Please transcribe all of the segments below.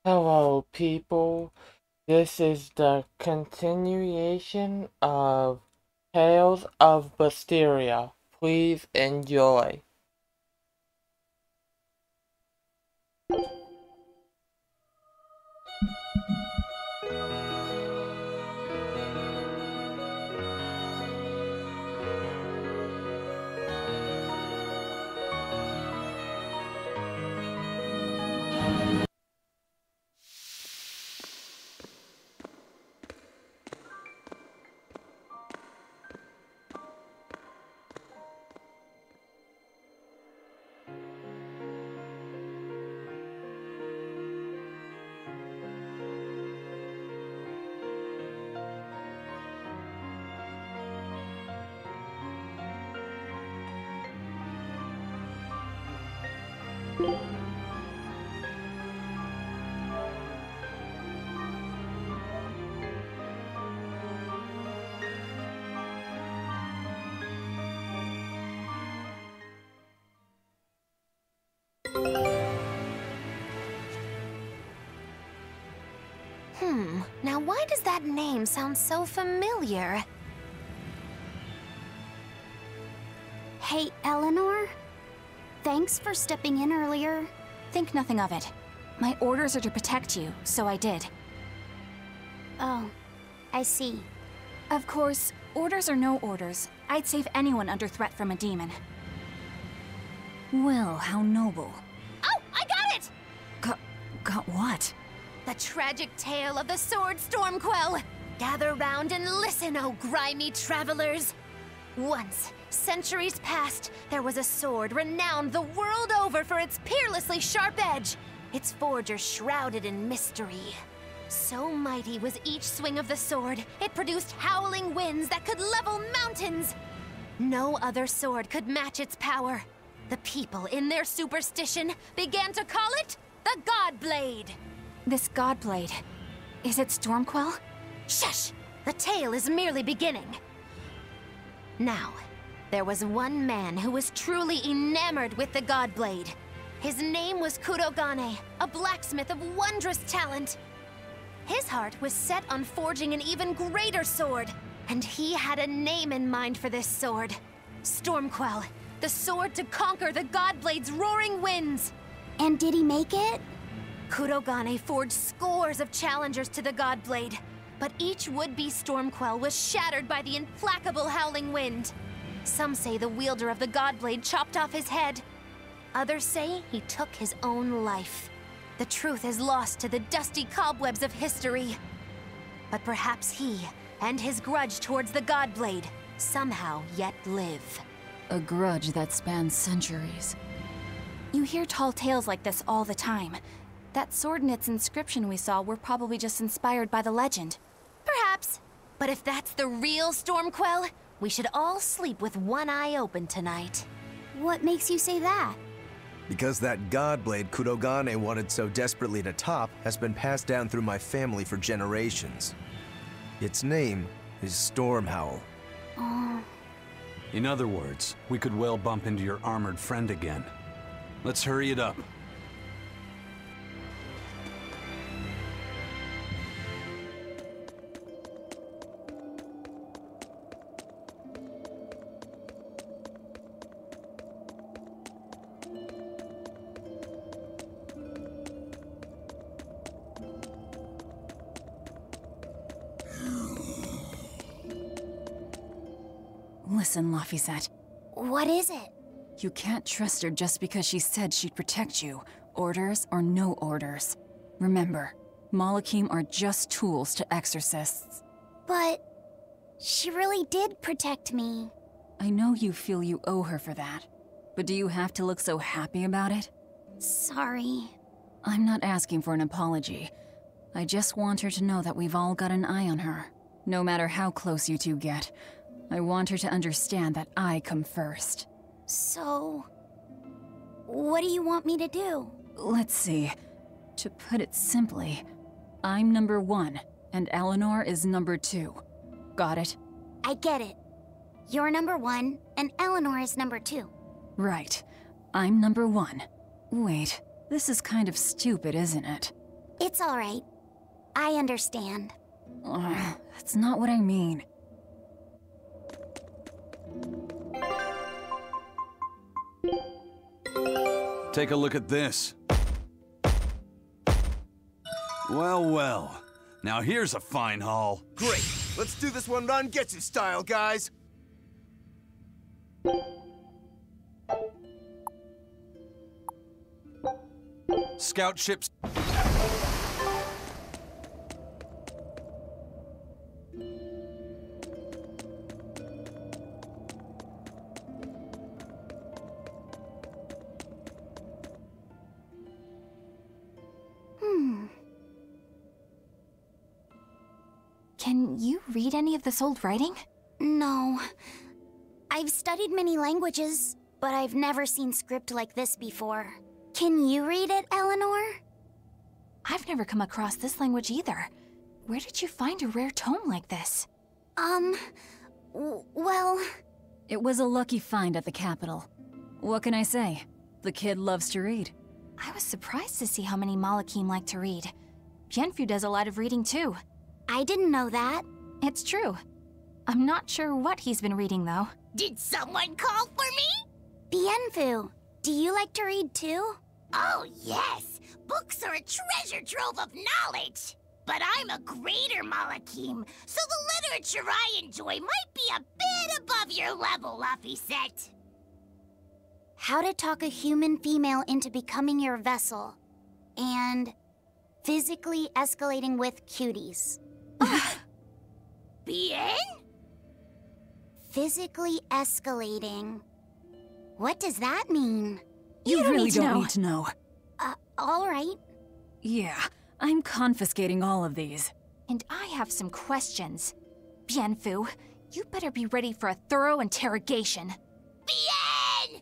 Hello, people. This is the continuation of Tales of Basteria. Please enjoy. Now why does that name sound so familiar? Hey, Eleanor? Thanks for stepping in earlier. Think nothing of it. My orders are to protect you, so I did. Oh, I see. Of course, orders or no orders, I'd save anyone under threat from a demon. Well, how noble. Oh, I got it! Got what? The tragic tale of the sword Stormquell. Gather round and listen, oh grimy travelers. Once, centuries past, there was a sword renowned the world over for its peerlessly sharp edge, its forger shrouded in mystery. So mighty was each swing of the sword, it produced howling winds that could level mountains. No other sword could match its power. The people, in their superstition, began to call it the Godblade. This Godblade, is it Stormquell? Shush! The tale is merely beginning. Now, there was one man who was truly enamored with the Godblade. His name was Kurogane, a blacksmith of wondrous talent. His heart was set on forging an even greater sword, and he had a name in mind for this sword. Stormquell, the sword to conquer the Godblade's roaring winds. And did he make it? Kurogane forged scores of challengers to the Godblade, but each would-be Stormquell was shattered by the implacable howling wind. Some say the wielder of the Godblade chopped off his head. Others say he took his own life. The truth is lost to the dusty cobwebs of history. But perhaps he, and his grudge towards the Godblade, somehow yet live. A grudge that spans centuries. You hear tall tales like this all the time. That sword and its inscription we saw were probably just inspired by the legend. Perhaps. But if that's the real Stormquell, we should all sleep with one eye open tonight. What makes you say that? Because that Godblade Kurogane wanted so desperately to top has been passed down through my family for generations. Its name is Stormhowl. Oh. In other words, we could well bump into your armored friend again. Let's hurry it up. Listen, Laphicet. What is it? You can't trust her just because she said she'd protect you, orders or no orders. Remember, Malakim are just tools to exorcists. But she really did protect me. I know you feel you owe her for that, but do you have to look so happy about it? Sorry. I'm not asking for an apology. I just want her to know that we've all got an eye on her. No matter how close you two get, I want her to understand that I come first. So, what do you want me to do? Let's see. To put it simply, I'm number 1, and Eleanor is number 2. Got it? I get it. You're number 1, and Eleanor is number 2. Right. I'm number 1. Wait, this is kind of stupid, isn't it? It's alright. I understand. That's not what I mean. Take a look at this. Well, well. Now here's a fine haul. Great! Let's do this one Rangetsu style, guys! Scout ships. Can you read any of this old writing? No. I've studied many languages, but I've never seen script like this before. Can you read it, Eleanor? I've never come across this language either. Where did you find a rare tome like this? Well... It was a lucky find at the Capitol. What can I say? The kid loves to read. I was surprised to see how many Malakim like to read. Bienfu does a lot of reading too. I didn't know that. It's true. I'm not sure what he's been reading though. Did someone call for me? Bienfu, do you like to read too? Oh, yes. Books are a treasure trove of knowledge. But I'm a greater Malakim, so the literature I enjoy might be a bit above your level, Laphicet. How to talk a human female into becoming your vessel. And physically escalating with cuties. Bien? Physically escalating. What does that mean? You really don't need to know. Alright. Yeah, I'm confiscating all of these. And I have some questions. Bienfu, you better be ready for a thorough interrogation. Bien!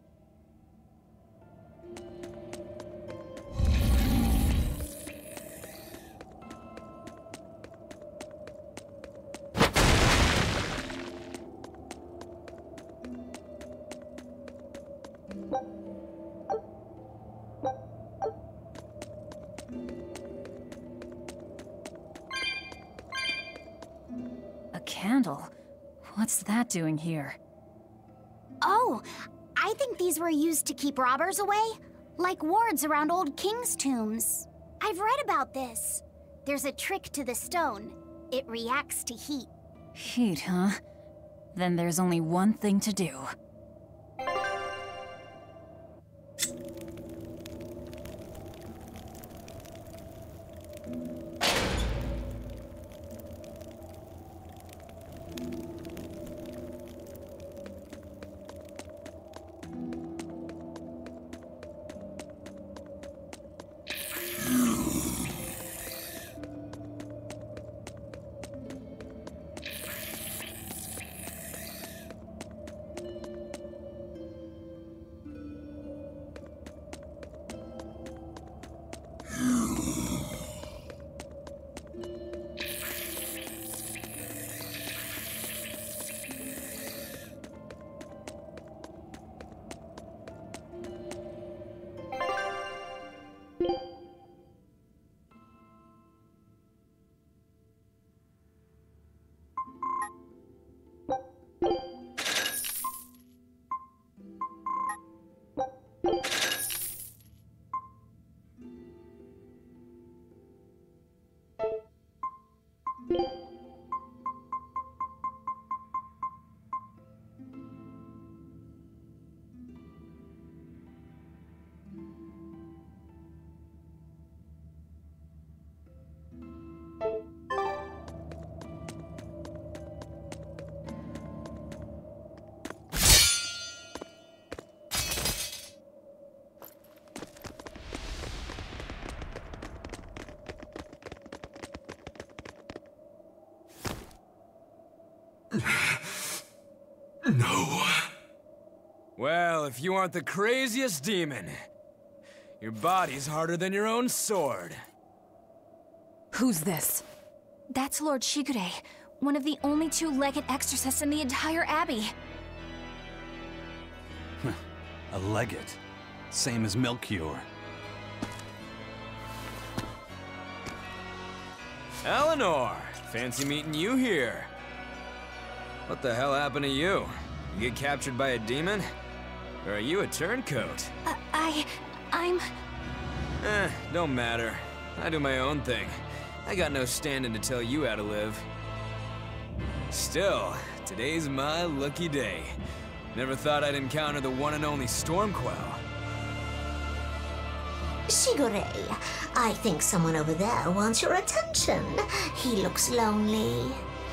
A candle? What's that doing here? Oh, I think these were used to keep robbers away. Like wards around old kings' tombs. I've read about this. There's a trick to the stone. It reacts to heat. Heat, huh? Then there's only one thing to do. No. Well, if you aren't the craziest demon, your body's harder than your own sword. Who's this? That's Lord Shigure, one of the only two-legged exorcists in the entire abbey. A legate. Same as Melchior. Eleanor! Fancy meeting you here. What the hell happened to you? You get captured by a demon? Or are you a turncoat? I'm... Don't matter. I do my own thing. I got no standing to tell you how to live. Still, today's my lucky day. Never thought I'd encounter the one and only Stormquell. Shigure, I think someone over there wants your attention. He looks lonely.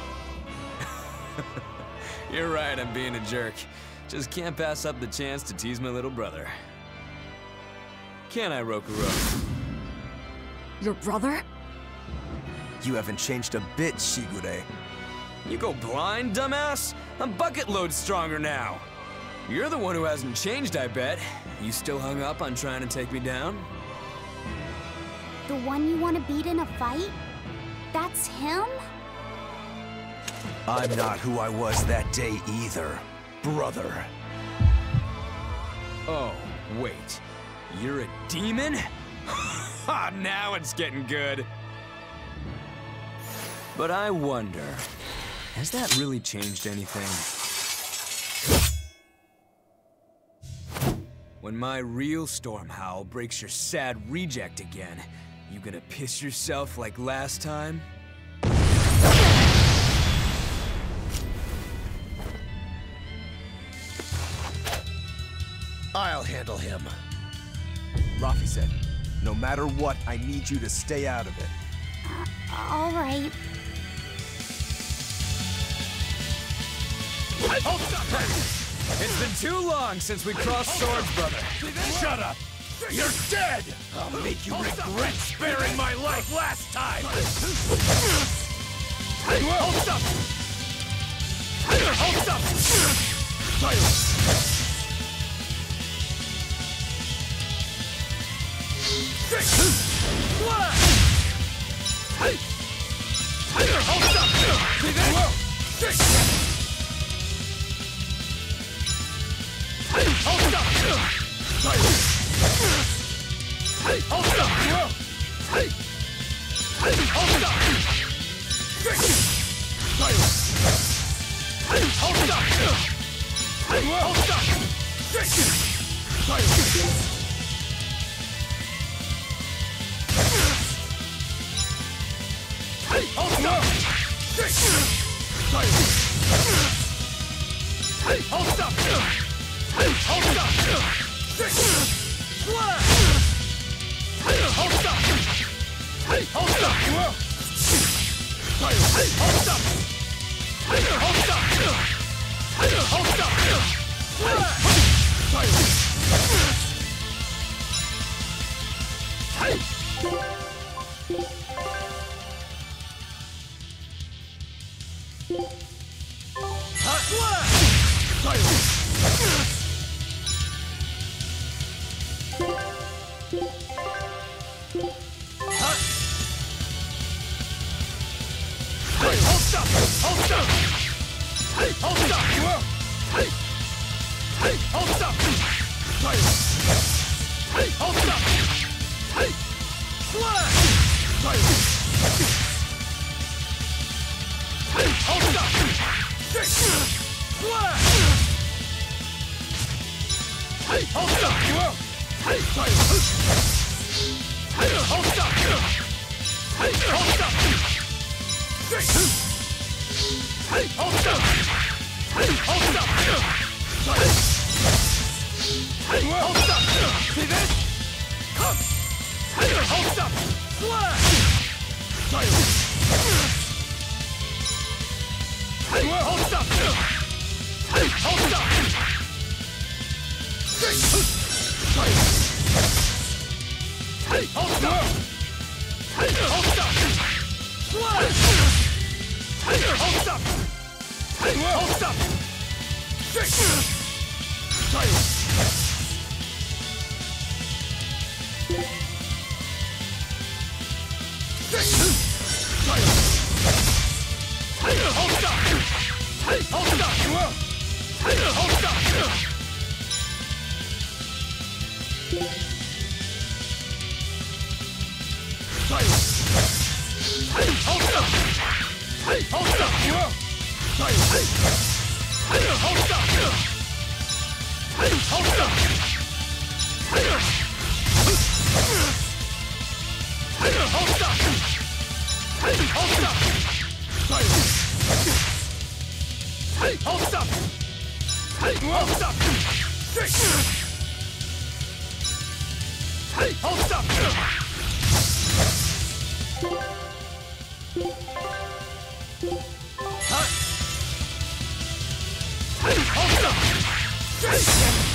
You're right, I'm being a jerk. Just can't pass up the chance to tease my little brother. Can I, Rokurou? Your brother? You haven't changed a bit, Shigure. You go blind, dumbass? I'm bucket load stronger now. You're the one who hasn't changed, I bet. You still hung up on trying to take me down? The one you want to beat in a fight? That's him? I'm not who I was that day either, brother. Oh, wait. You're a demon? Ha! Now it's getting good. But I wonder, has that really changed anything? When my real Storm Howl breaks your sad reject again, you gonna piss yourself like last time? I'll handle him. Rafi said, no matter what, I need you to stay out of it. All right. It's been too long since we crossed swords, brother. Shut up! You're dead! I'll make you regret sparing my life last time! Hold up! Hold up! Silence! Hold up! See this? Hold up! Silence! Hold up! Hold up! Silence! Hold up! Hold up! Silence! Hold up! Hold up! Hold up! Hold up! Hold up! Hold up! Hold up! Hold up! Hold Hold up! Hold up! Hold up! Hold up! Hold up! Hold up! Hold up! Six! Hold up! Hold up! Six!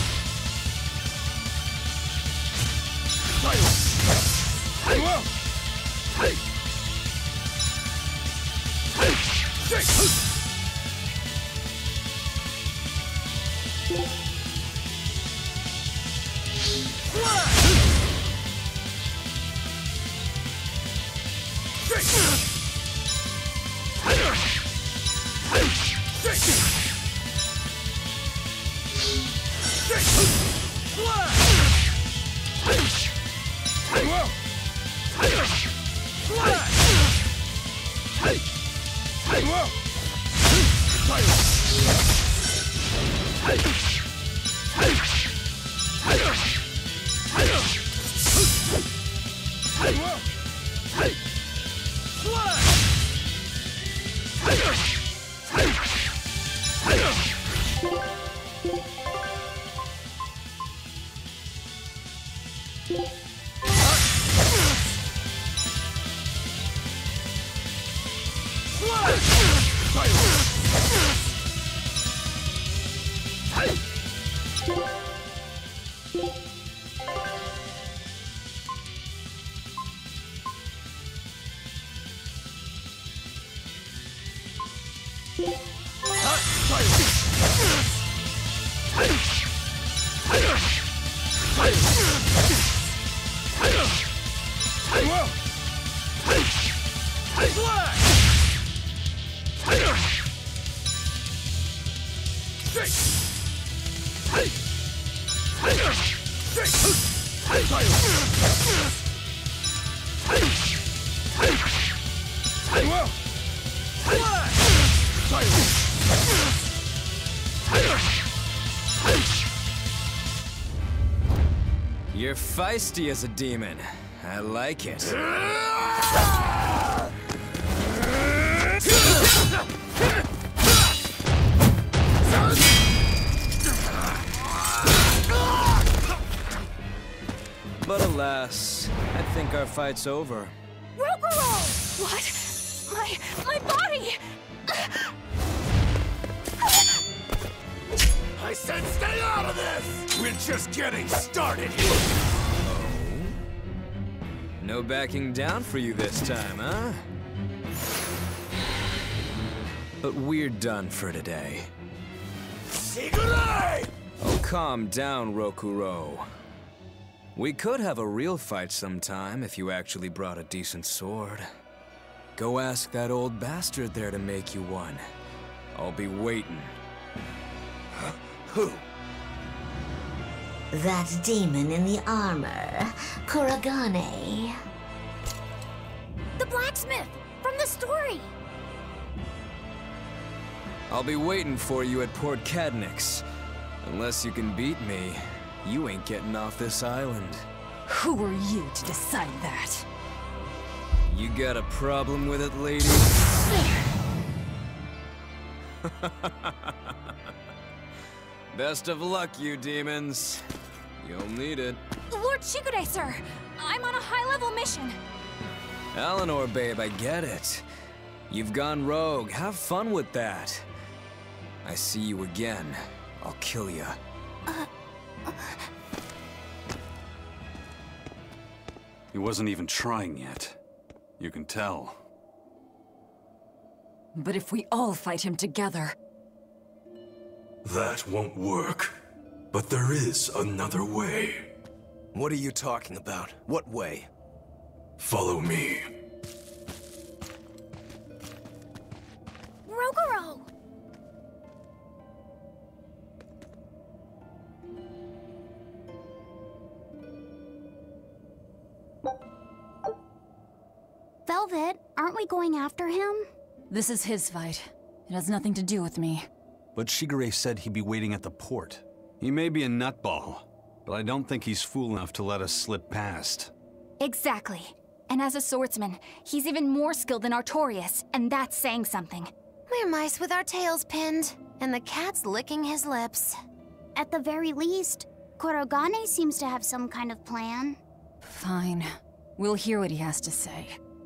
You're feisty as a demon. I like it. But alas, I think our fight's over. Rogoro! What? My body! I said stay out of this! We're just getting started here! Oh? No backing down for you this time, huh? But we're done for today. Sigurei! Oh, calm down, Rokuro. We could have a real fight sometime if you actually brought a decent sword. Go ask that old bastard there to make you one. I'll be waiting. Who? That demon in the armor, Kurogane. The blacksmith from the story. I'll be waiting for you at Port Cadnix. Unless you can beat me, you ain't getting off this island. Who are you to decide that? You got a problem with it, lady? Best of luck, you demons. You'll need it. Lord Shigure, sir! I'm on a high-level mission. Eleanor, babe, I get it. You've gone rogue. Have fun with that. I see you again, I'll kill you. He wasn't even trying yet. You can tell. But if we all fight him together... That won't work. But there is another way. What are you talking about? What way? Follow me. Rogoro! Velvet, aren't we going after him? This is his fight. It has nothing to do with me. But Shigure said he'd be waiting at the port. He may be a nutball, but I don't think he's fool enough to let us slip past. Exactly. And as a swordsman, he's even more skilled than Artorias, and that's saying something. We're mice with our tails pinned, and the cat's licking his lips. At the very least, Kurogane seems to have some kind of plan. Fine. We'll hear what he has to say.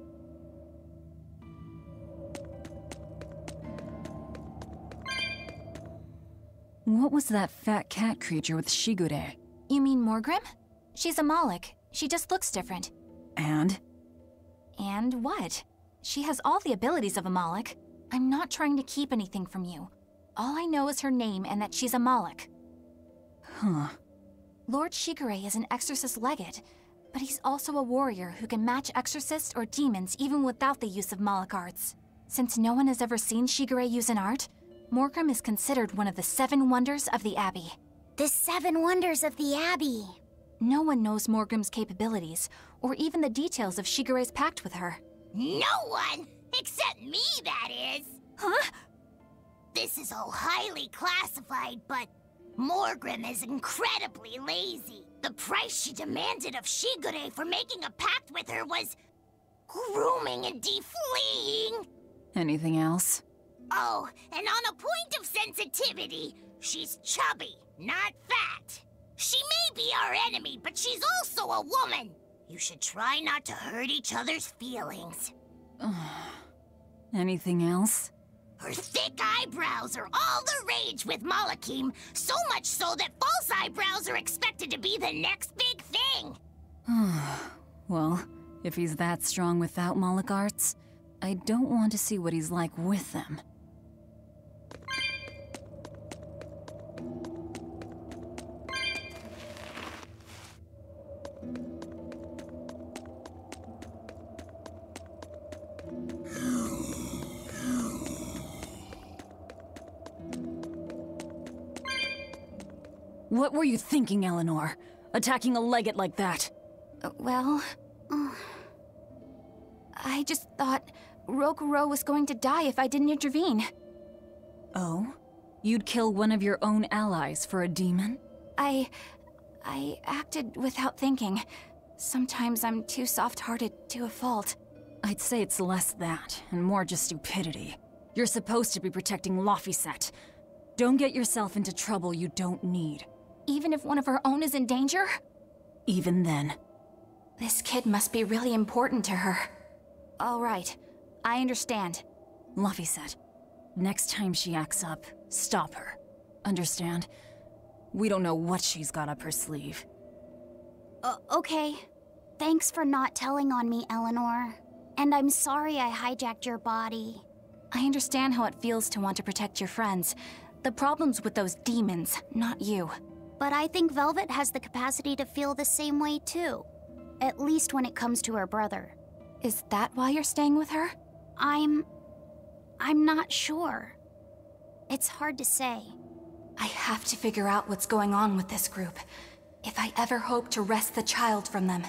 What was that fat cat creature with Shigure? You mean Morgrim? She's a Moloch. She just looks different. And? And what? She has all the abilities of a Moloch. I'm not trying to keep anything from you. All I know is her name and that she's a Moloch. Huh. Lord Shigure is an exorcist legate, but he's also a warrior who can match exorcists or demons even without the use of Moloch arts. Since no one has ever seen Shigure use an art, Morgrim is considered one of the 7 wonders of the Abbey. The 7 wonders of the Abbey. No one knows Morgrim's capabilities, or even the details of Shigure's pact with her. No one! Except me, that is! Huh? This is all highly classified, but Morgrim is incredibly lazy. The price she demanded of Shigure for making a pact with her was grooming and defleeing. Anything else? Oh, and on a point of sensitivity, she's chubby, not fat. She may be our enemy, but she's also a woman. You should try not to hurt each other's feelings. Anything else? Her thick eyebrows are all the rage with Malakim, so much so that false eyebrows are expected to be the next big thing. Well, if he's that strong without Moloch arts, I don't want to see what he's like with them. What were you thinking, Eleanor? Attacking a legate like that? Well... I just thought Rokuro was going to die if I didn't intervene. Oh? You'd kill one of your own allies for a demon? I acted without thinking. Sometimes I'm too soft-hearted to a fault. I'd say it's less that, and more just stupidity. You're supposed to be protecting Laphicet. Don't get yourself into trouble you don't need. Even if one of her own is in danger? Even then. This kid must be really important to her. All right, I understand. Laphicet, next time she acts up, stop her. Understand? We don't know what she's got up her sleeve. Okay. Thanks for not telling on me, Eleanor. And I'm sorry I hijacked your body. I understand how it feels to want to protect your friends. The problem's with those demons, not you. But I think Velvet has the capacity to feel the same way too. At least when it comes to her brother. Is that why you're staying with her? I'm not sure. It's hard to say. I have to figure out what's going on with this group, if I ever hope to wrest the child from them.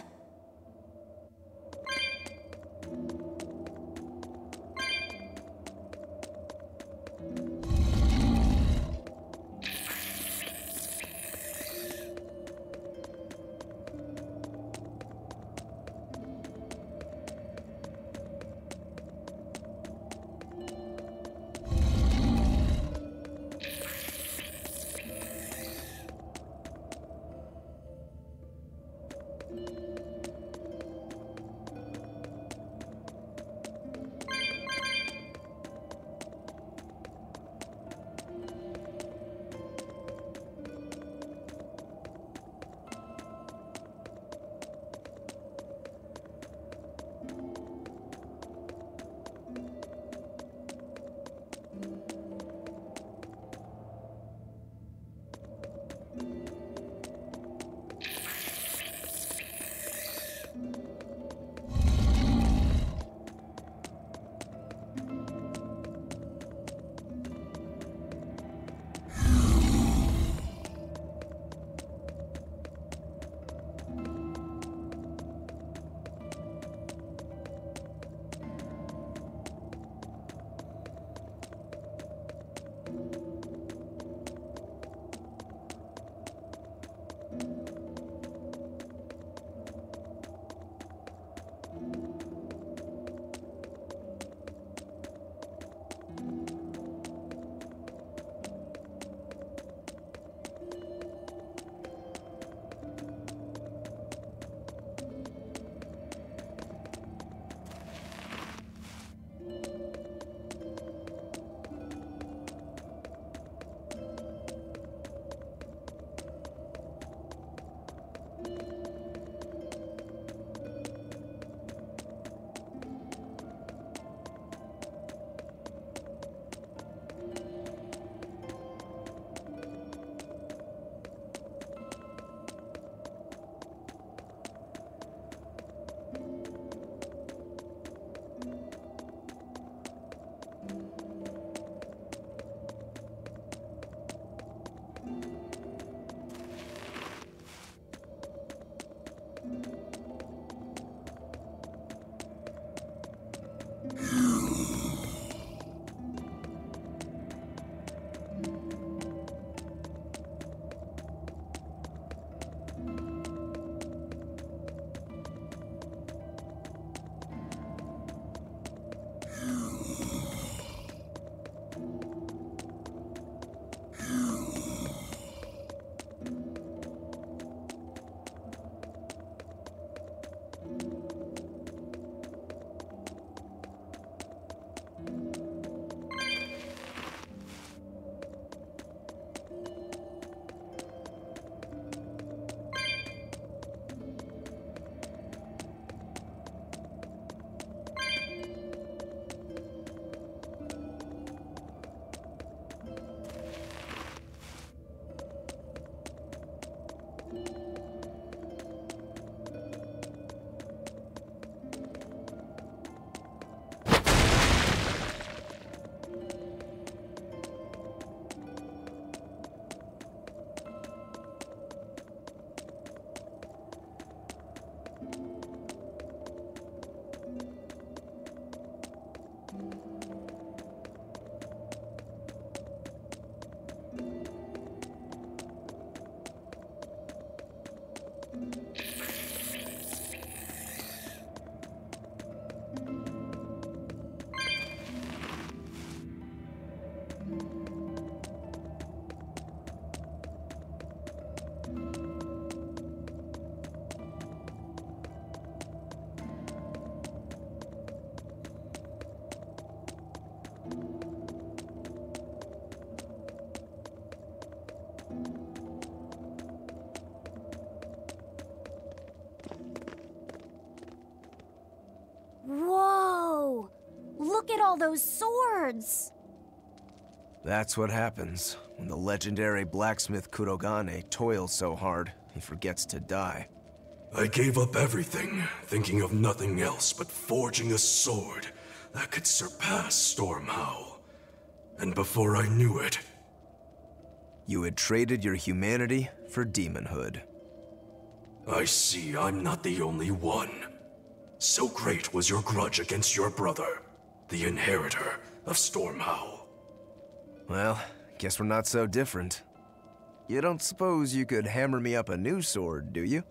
Look at all those swords! That's what happens when the legendary blacksmith Kurogane toils so hard, he forgets to die. I gave up everything, thinking of nothing else but forging a sword that could surpass Stormhowl. And before I knew it... You had traded your humanity for demonhood. I see I'm not the only one. So great was your grudge against your brother, the inheritor of Stormhowl. Well, guess we're not so different. You don't suppose you could hammer me up a new sword, do you?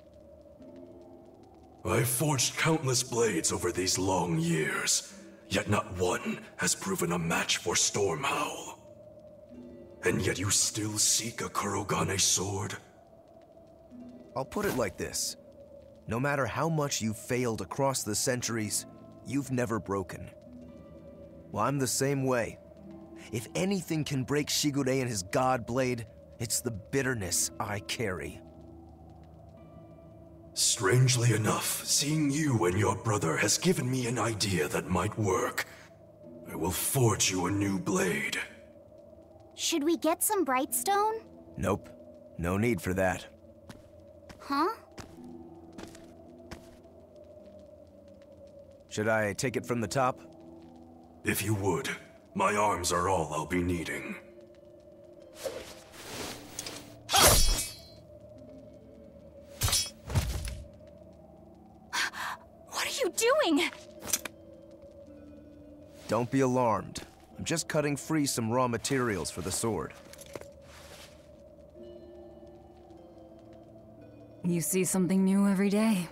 I've forged countless blades over these long years, yet not one has proven a match for Stormhowl. And yet you still seek a Kurogane sword? I'll put it like this. No matter how much you've failed across the centuries, you've never broken. Well, I'm the same way. If anything can break Shigure and his god blade, it's the bitterness I carry. Strangely enough, seeing you and your brother has given me an idea that might work. I will forge you a new blade. Should we get some Brightstone? Nope. No need for that. Huh? Should I take it from the top? If you would. My arms are all I'll be needing. What are you doing? Don't be alarmed. I'm just cutting free some raw materials for the sword. You see something new every day.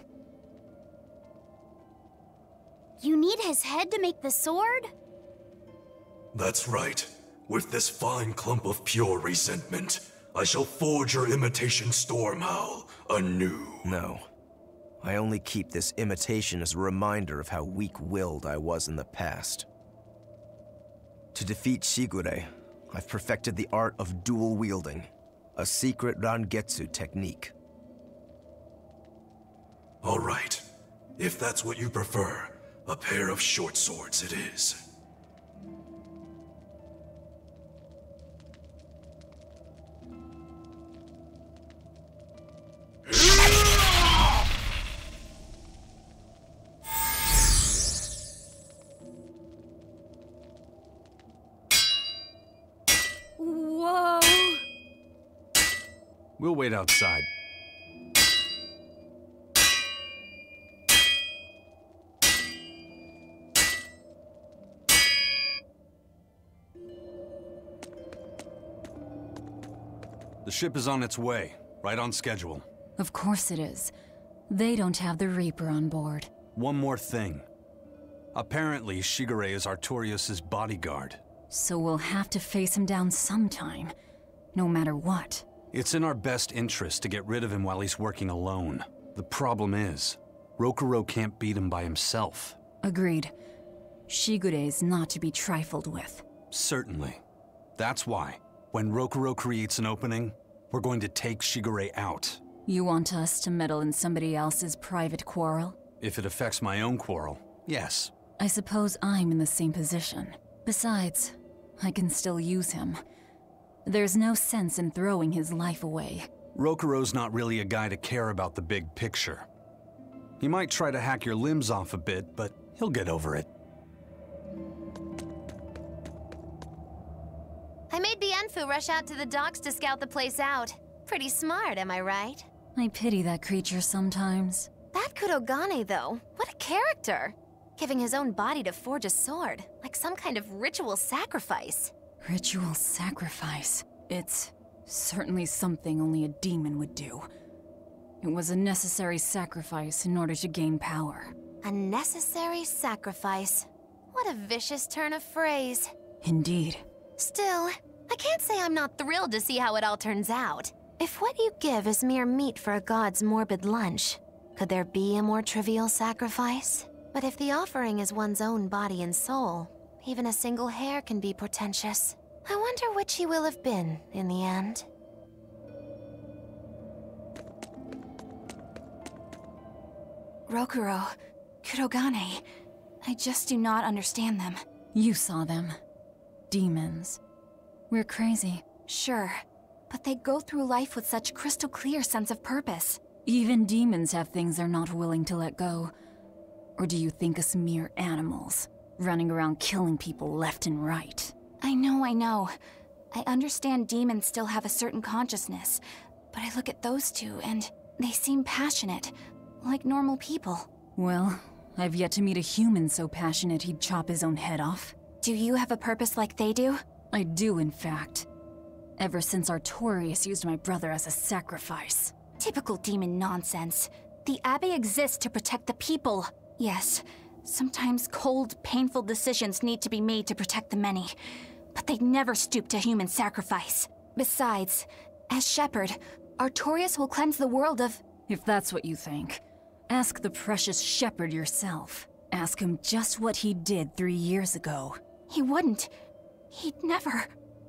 You need his head to make the sword? That's right. With this fine clump of pure resentment, I shall forge your imitation Stormhowl anew. No. I only keep this imitation as a reminder of how weak-willed I was in the past. To defeat Shigure, I've perfected the art of dual wielding, a secret Rangetsu technique. All right. If that's what you prefer, a pair of short swords it is. Whoa! We'll wait outside. The ship is on its way, right on schedule. Of course it is. They don't have the Reaper on board. One more thing. Apparently, Shigure is Artorias' bodyguard. So we'll have to face him down sometime, no matter what. It's in our best interest to get rid of him while he's working alone. The problem is, Rokuro can't beat him by himself. Agreed. Shigure is not to be trifled with. Certainly. That's why, when Rokuro creates an opening, we're going to take Shigure out. You want us to meddle in somebody else's private quarrel? If it affects my own quarrel, yes. I suppose I'm in the same position. Besides, I can still use him. There's no sense in throwing his life away. Rokuro's not really a guy to care about the big picture. He might try to hack your limbs off a bit, but he'll get over it. I made Bienfu rush out to the docks to scout the place out. Pretty smart, am I right? I pity that creature sometimes. That Kurogane, though, what a character! Giving his own body to forge a sword, like some kind of ritual sacrifice. Ritual sacrifice. It's certainly something only a demon would do. It was a necessary sacrifice in order to gain power. A necessary sacrifice. What a vicious turn of phrase. Indeed. Still, I can't say I'm not thrilled to see how it all turns out. If what you give is mere meat for a god's morbid lunch, could there be a more trivial sacrifice? But if the offering is one's own body and soul, even a single hair can be portentous. I wonder which he will have been in the end. Rokuro, Kurogane, I just do not understand them. You saw them. Demons. We're crazy. Sure, but they go through life with such crystal clear sense of purpose. Even demons have things they're not willing to let go. Or do you think us mere animals, running around killing people left and right? I know. I understand demons still have a certain consciousness, but I look at those two and they seem passionate, like normal people. Well, I've yet to meet a human so passionate he'd chop his own head off. Do you have a purpose like they do? I do, in fact. Ever since Artorius used my brother as a sacrifice. Typical demon nonsense. The Abbey exists to protect the people. Yes, sometimes cold, painful decisions need to be made to protect the many. But they'd never stoop to human sacrifice. Besides, as Shepherd, Artorius will cleanse the world of... If that's what you think, ask the precious Shepherd yourself. Ask him just what he did 3 years ago. He wouldn't. He'd never...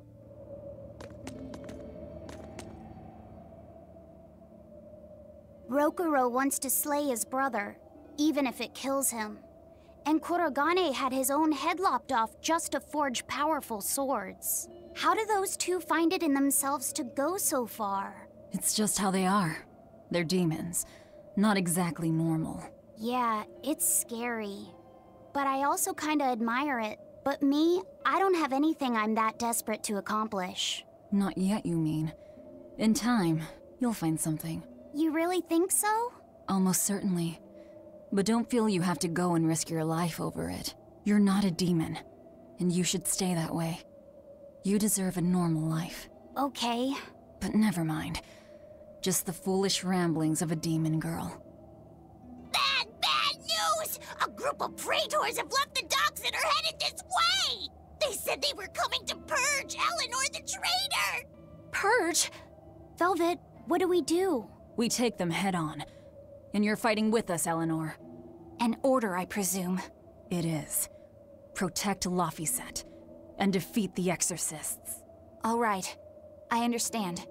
Rokuro wants to slay his brother, even if it kills him. And Kurogane had his own head lopped off just to forge powerful swords. How do those two find it in themselves to go so far? It's just how they are. They're demons. Not exactly normal. Yeah, it's scary. But I also kinda admire it. But me, I don't have anything I'm that desperate to accomplish. Not yet, you mean. In time, you'll find something. You really think so? Almost certainly. But don't feel you have to go and risk your life over it. You're not a demon, and you should stay that way. You deserve a normal life. Okay. But never mind. Just the foolish ramblings of a demon girl. Bad news! A group of praetors have left the docks and are headed this way! They said they were coming to purge Eleanor the traitor! Purge? Velvet, what do we do? We take them head on. And you're fighting with us, Eleanor. An order, I presume. It is. Protect Laphicet, and defeat the Exorcists. All right. I understand.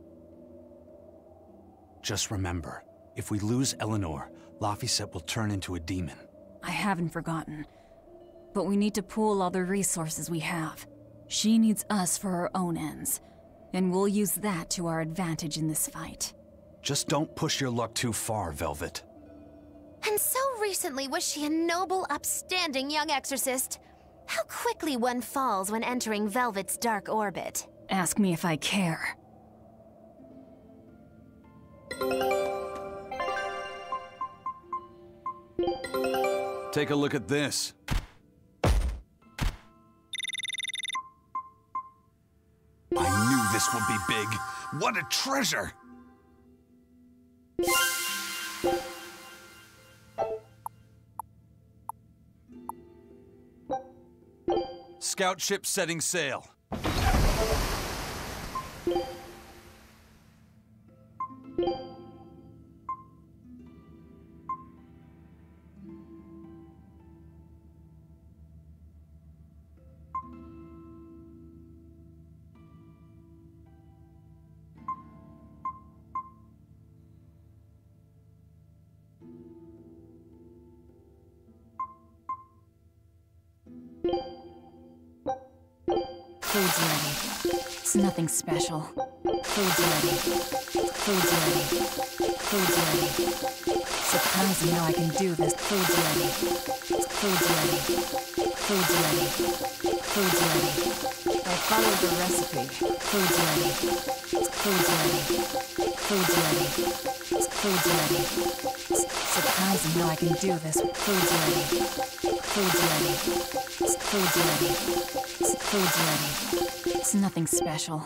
Just remember, if we lose Eleanor, Laphicet will turn into a demon. I haven't forgotten. But we need to pool all the resources we have. She needs us for her own ends, and we'll use that to our advantage in this fight. Just don't push your luck too far, Velvet. And so recently was she a noble, upstanding young exorcist. How quickly one falls when entering Velvet's dark orbit. Ask me if I care. Take a look at this. I knew this would be big. What a treasure! Scout ship setting sail. Food's ready. It's nothing special. Food's ready. Food's ready. Food's ready. Surprising how I can do this. Food's ready. Food's ready. Food's ready. Food's ready. I followed the recipe. Food's ready. Food's ready. Food's ready. Food's ready. Surprising how I can do this. Food's ready. Food's ready. Food's ready. Food's ready. It's nothing special.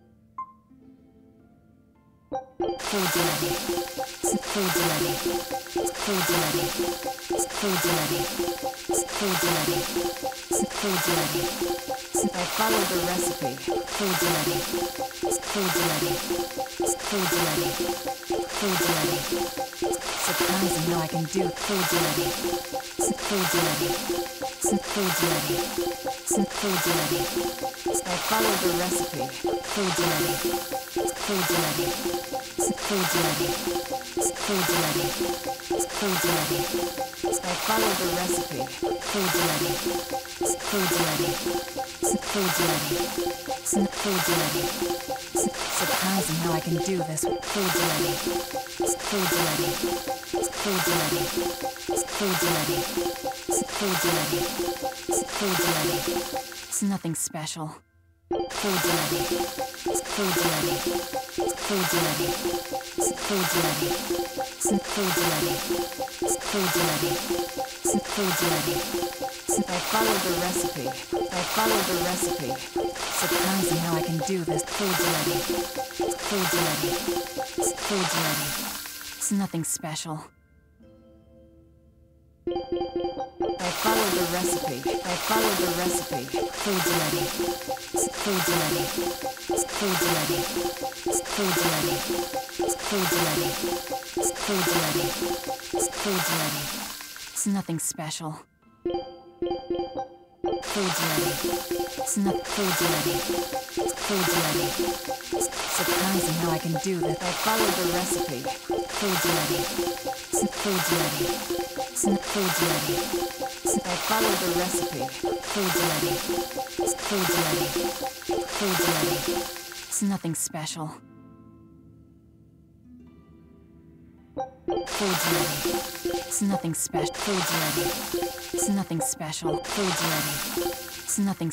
Food's ready. Food's ready. Food's ready. Food's ready. Food's ready. Food's ready. I followed the recipe. Food's ready. Food's ready. Food's ready. Food's ready. Surprising how I can do. Food's ready. Food's ready. Food's ready. Food's ready. I followed the recipe. Food's ready. Food's ready. Food's ready. Food's ready. Food's ready. I followed the recipe. Food's ready. Food's ready. Food's ready. Food's ready. Surprising how I can do this. Food's ready. Food's ready. Food's ready. Food's ready. Food's ready. Food's ready. It's nothing special. Food's ready. Food's ready. Food's ready. Food's ready. Food's ready. Food's ready. Food's ready. I followed the recipe. I followed the recipe. Surprising how I can do this. Food's ready. Food's ready. Food's ready. It's nothing special. I followed the recipe. I followed the recipe. Food's ready. Food's ready. Food's ready. Food's ready. Food's ready. Food's ready. Food's ready. It's nothing special. Food's ready. It's not food's ready. Food's ready. Surprising how I can do this. I followed the recipe. Food's ready. Food's ready. Food's ready. I followed the recipe. Food's ready. Food's ready. Food's ready. It's nothing special. Food's ready. It's nothing special. Food's ready. It's nothing special. Food's ready. It's nothing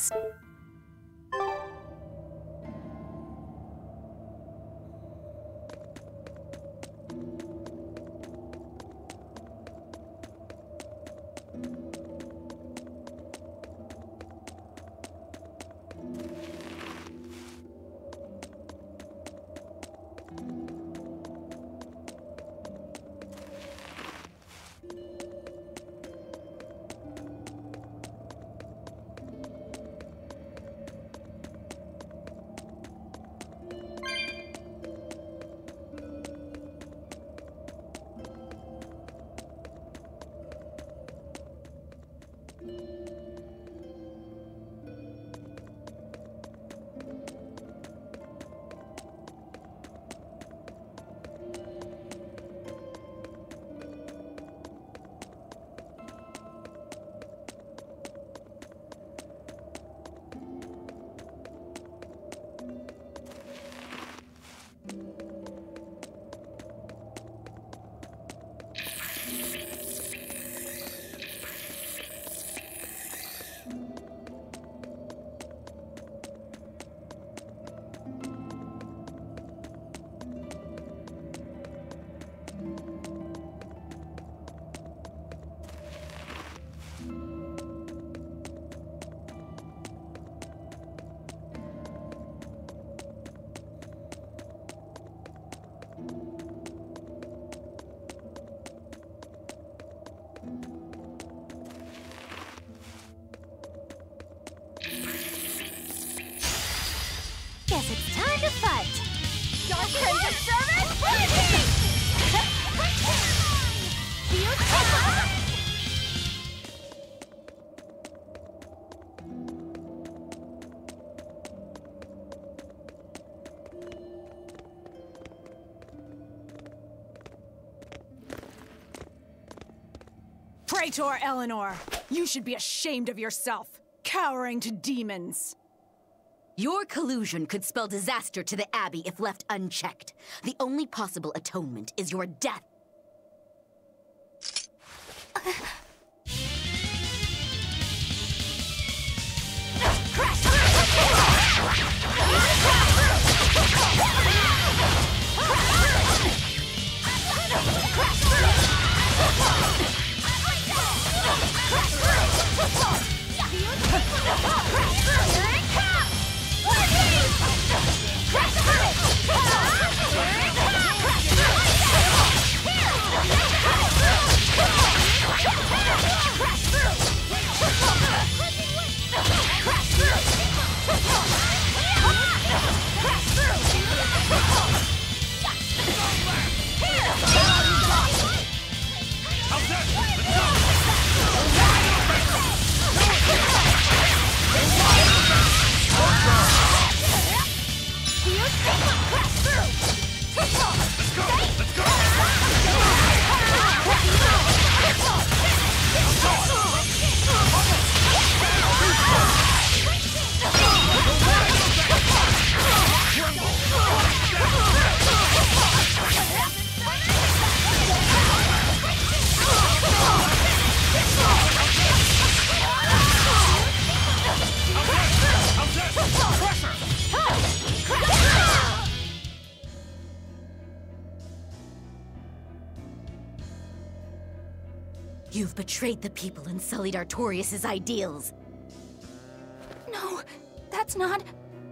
Guess it's time to fight! Your turn to service! Praetor Eleanor, you should be ashamed of yourself, cowering to demons. Your collusion could spell disaster to the Abbey if left unchecked. The only possible atonement is your death. Here! You've betrayed the people and sullied Artorias' ideals. No, that's not...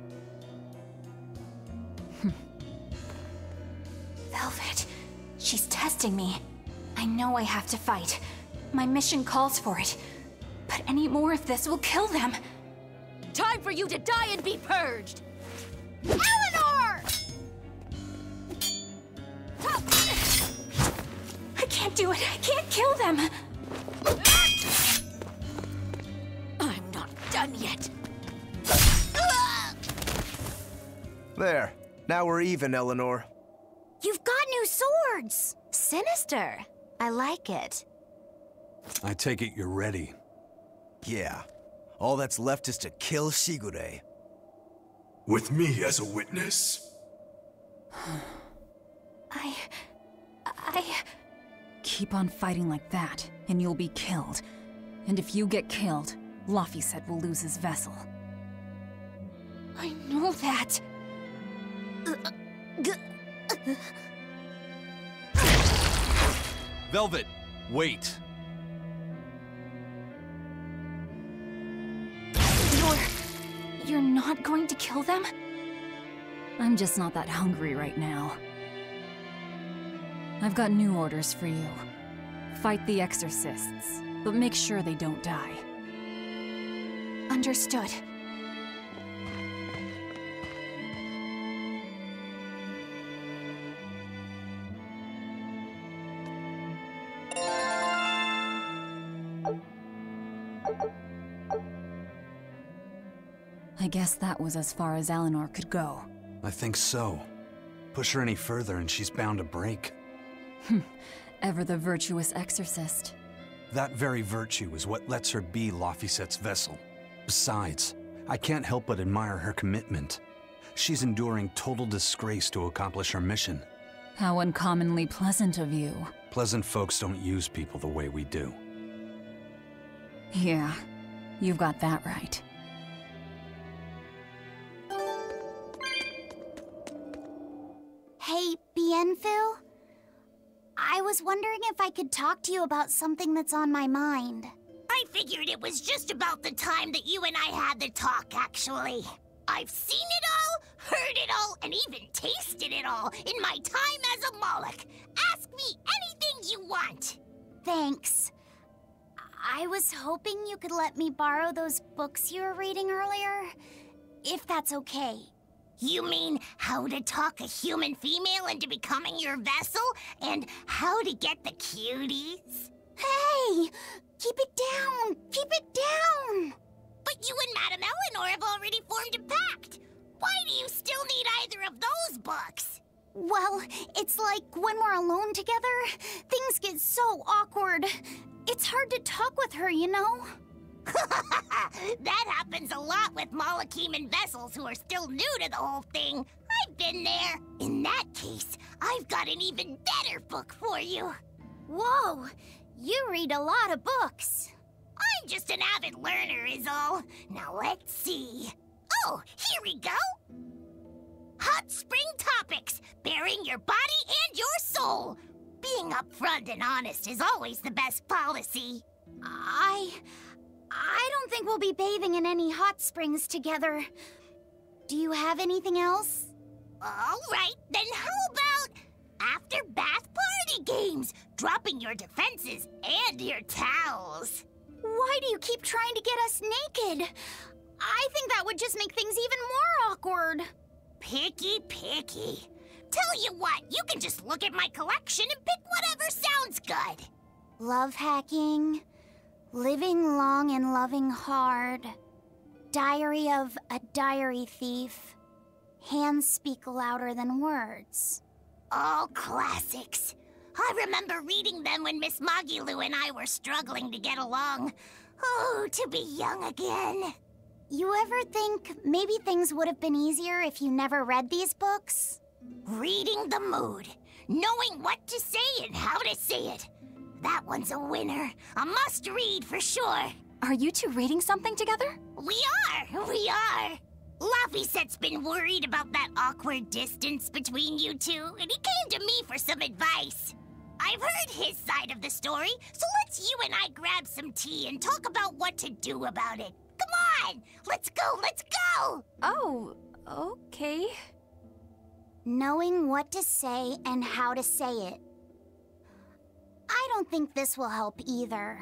Velvet, she's testing me. I know I have to fight. My mission calls for it. But any more of this will kill them. Time for you to die and be purged! Eleanor! I can't do it. I can't kill them. I'm not done yet. There. Now we're even, Eleanor. You've got new swords! Sinister. I like it. I take it you're ready. Yeah. All that's left is to kill Shigure. With me as a witness. I... Keep on fighting like that, and you'll be killed. And if you get killed, Laphicet will lose his vessel. I know that. Velvet, wait. You're not going to kill them? I'm just not that hungry right now. I've got new orders for you. Fight the Exorcists, but make sure they don't die. Understood. I guess that was as far as Eleanor could go. I think so. Push her any further and she's bound to break. Ever the virtuous exorcist. That very virtue is what lets her be Laphicet's vessel. Besides, I can't help but admire her commitment. She's enduring total disgrace to accomplish her mission. How uncommonly pleasant of you. Pleasant folks don't use people the way we do. Yeah, you've got that right. Hey, Bienfil? I was wondering if I could talk to you about something that's on my mind. I figured it was just about the time that you and I had the talk, actually. I've seen it all, heard it all, and even tasted it all in my time as a Moloch. Ask me anything you want. Thanks. I was hoping you could let me borrow those books you were reading earlier, if that's okay. You mean how to talk a human female into becoming your vessel, and how to get the cuties? Hey! Keep it down! Keep it down! But you and Madame Eleanor have already formed a pact. Why do you still need either of those books? Well, it's like when we're alone together, things get so awkward. It's hard to talk with her, you know? That happens a lot with Malachim and vessels who are still new to the whole thing. I've been there. In that case, I've got an even better book for you. Whoa! You read a lot of books. I'm just an avid learner is all. Now let's see. Oh, here we go. Hot Spring Topics, bearing your body and your soul. Being upfront and honest is always the best policy. I don't think we'll be bathing in any hot springs together. Do you have anything else? All right, then how about after-bath party games? Dropping your defenses and your towels. Why do you keep trying to get us naked? I think that would just make things even more awkward. Picky. Tell you what, you can just look at my collection and pick whatever sounds good. Love hacking, living long and loving hard, Diary of a Diary Thief, Hands Speak Louder Than Words. All classics. I remember reading them when Miss Magilu and I were struggling to get along. Oh, to be young again. You ever think maybe things would have been easier if you never read these books? Reading the mood, knowing what to say and how to say it. That one's a winner. A must-read for sure. Are you two reading something together? We are. Laphicet's been worried about that awkward distance between you two, and he came to me for some advice. I've heard his side of the story, so let's you and I grab some tea and talk about what to do about it. Come on! Let's go, let's go! Oh, okay. Knowing what to say and how to say it. I don't think this will help either.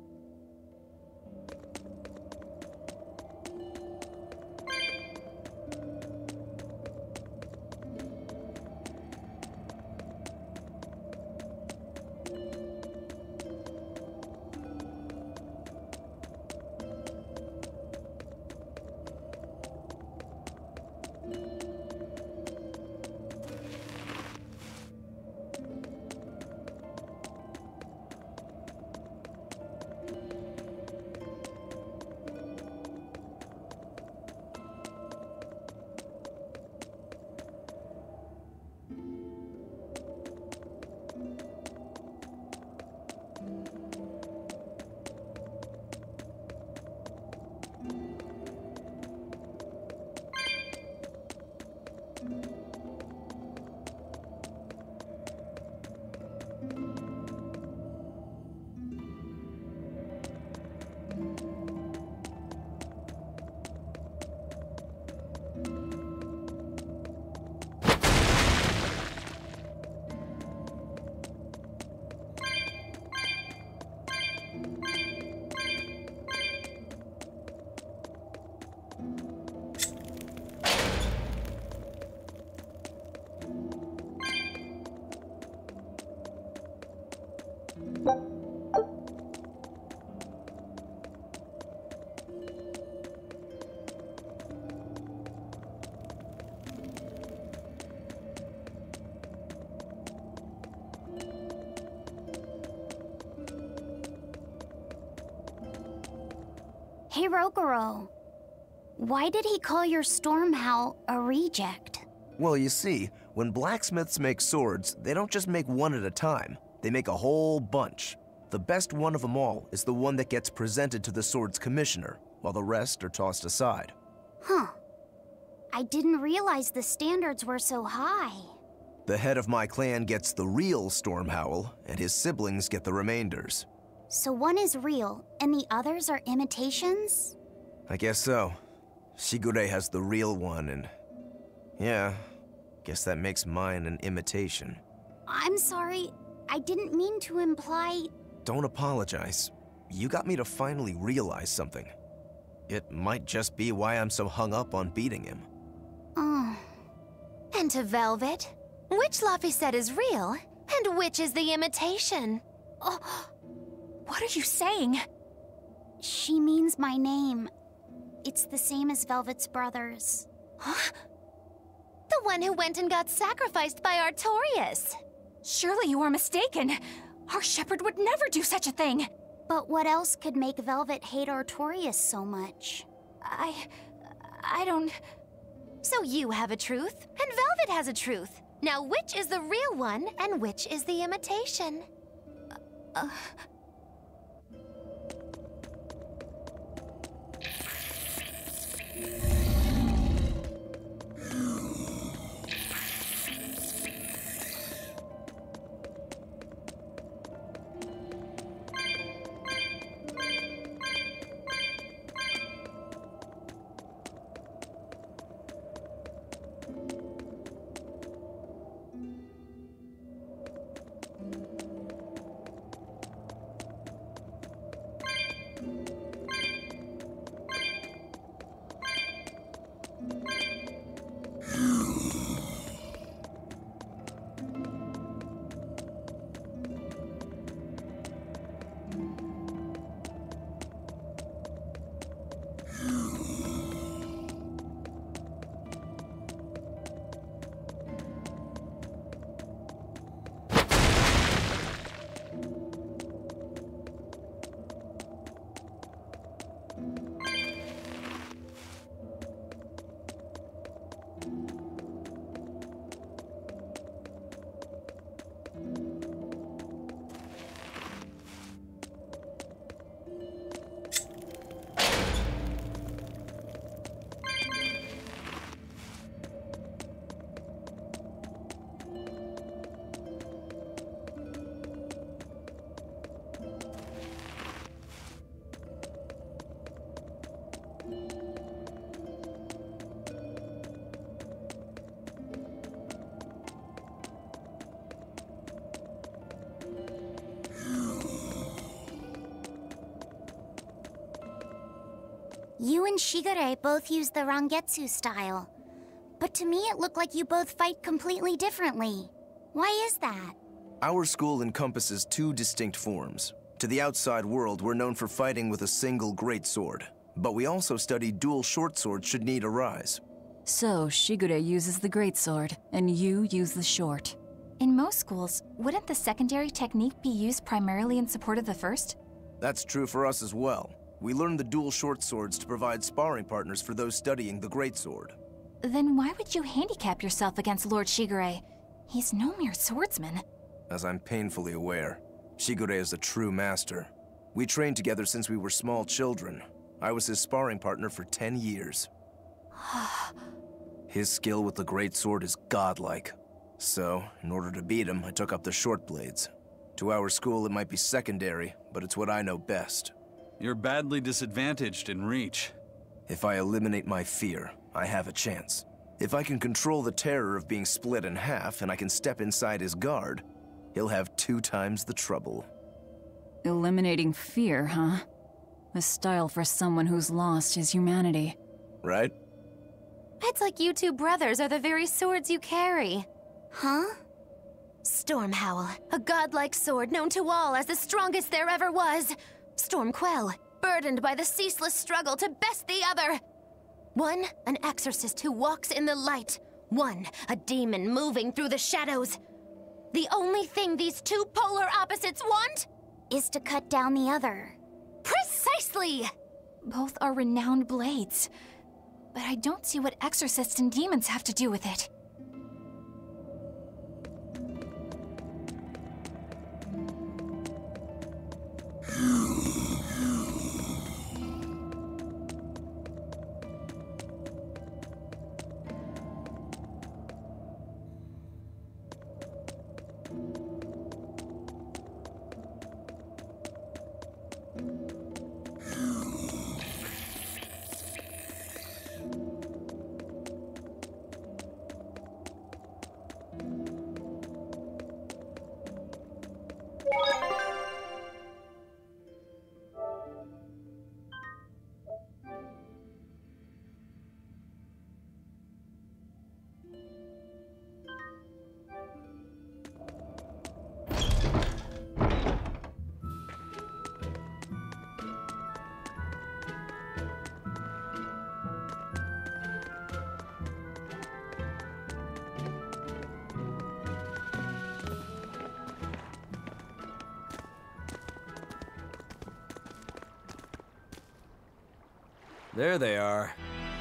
Hey, Rokuro. Why did he call your Stormhowl a reject? Well, you see, when blacksmiths make swords, they don't just make one at a time. They make a whole bunch. The best one of them all is the one that gets presented to the sword's commissioner, while the rest are tossed aside. Huh. I didn't realize the standards were so high. The head of my clan gets the real Stormhowl, and his siblings get the remainders. So one is real, and the others are imitations? I guess so. Shigure has the real one, and... yeah, guess that makes mine an imitation. I'm sorry, I didn't mean to imply... Don't apologize. You got me to finally realize something. It might just be why I'm so hung up on beating him. Oh. And to Velvet, which Laphicet is real, and which is the imitation? Oh, what are you saying? She means my name. It's the same as Velvet's brothers. Huh? The one who went and got sacrificed by Artorias. Surely you are mistaken. Our shepherd would never do such a thing. But what else could make Velvet hate Artorias so much? I don't... So you have a truth, and Velvet has a truth. Now which is the real one, and which is the imitation? You and Shigure both use the Rangetsu style. But to me it looked like you both fight completely differently. Why is that? Our school encompasses two distinct forms. To the outside world, we're known for fighting with a single greatsword. But we also study dual short swords should need arise. So, Shigure uses the greatsword, and you use the short. In most schools, wouldn't the secondary technique be used primarily in support of the first? That's true for us as well. We learn the dual short swords to provide sparring partners for those studying the greatsword. Then why would you handicap yourself against Lord Shigure? He's no mere swordsman. As I'm painfully aware, Shigure is a true master. We trained together since we were small children. I was his sparring partner for 10 years. His skill with the greatsword is godlike. So, in order to beat him, I took up the short blades. To our school, it might be secondary, but it's what I know best. You're badly disadvantaged in reach. If I eliminate my fear, I have a chance. If I can control the terror of being split in half and I can step inside his guard, he'll have 2 times the trouble. Eliminating fear, huh? A style for someone who's lost his humanity. Right? It's like you two brothers are the very swords you carry. Huh? Stormhowl, a godlike sword known to all as the strongest there ever was. Stormquell, burdened by the ceaseless struggle to best the other. One, an exorcist who walks in the light. One, a demon moving through the shadows. The only thing these two polar opposites want is to cut down the other. Precisely! Both are renowned blades, but I don't see what exorcists and demons have to do with it. There they are.